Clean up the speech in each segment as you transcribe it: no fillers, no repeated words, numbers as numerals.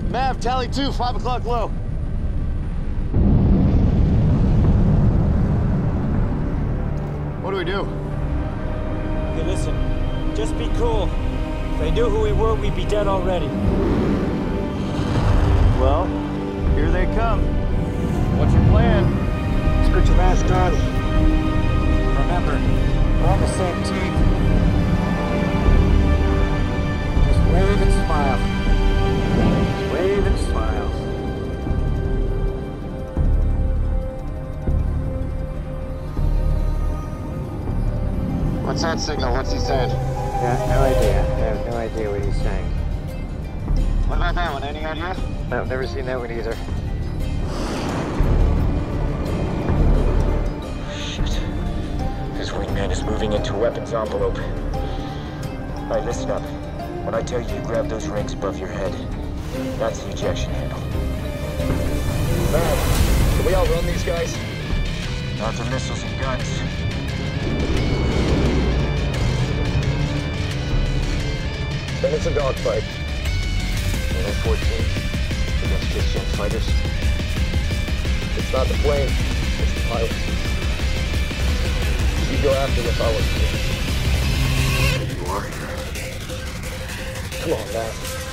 Mav, tally 2, 5 o'clock low. What do we do? Okay, listen. Just be cool. If they knew who we were, we'd be dead already. Well, here they come. What's your plan? Let's put your mask on. Remember, we're on the same team. Just wave and smile. Wave and smile. What's that signal? What's he saying? Yeah, no idea. I have no idea what he's saying. What about that one? Any idea? I've never seen that one either. Shit. This wingman is moving into a weapons envelope. Alright, listen up. When I tell you to grab those rings above your head, that's the ejection handle. Man, can we outrun these guys? Not the missiles and guns. Then it's a dogfight. F-14 against Christian fighters. It's not the plane, it's the pilot. You go after the pilot. There you are. Come on, man.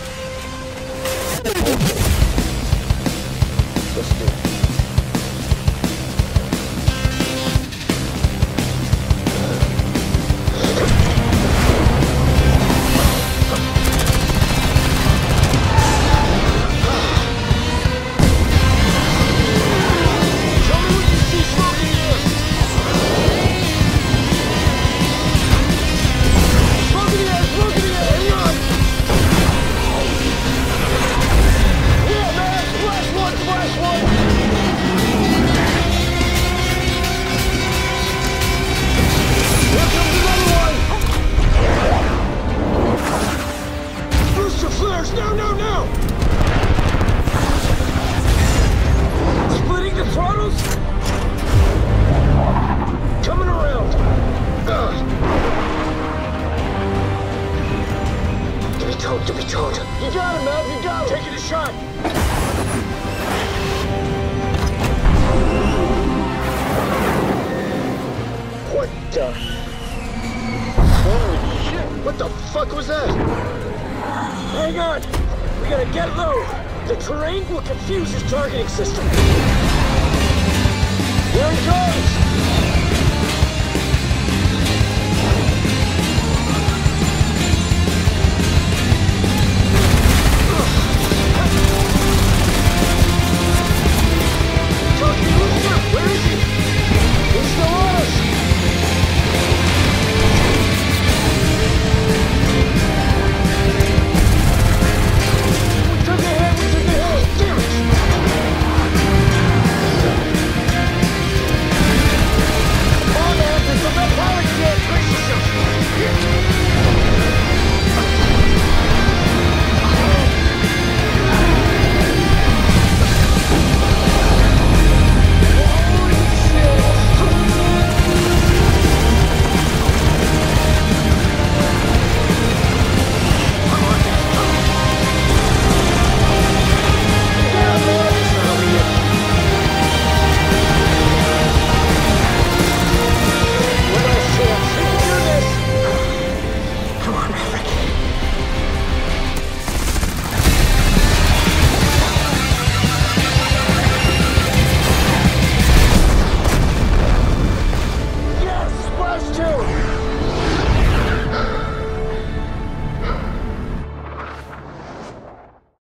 Let's do it. You got it, man. You got it. Taking a shot. What the? Holy shit. What the fuck was that? Hang on. We gotta get low. The terrain will confuse his targeting system. Here he comes.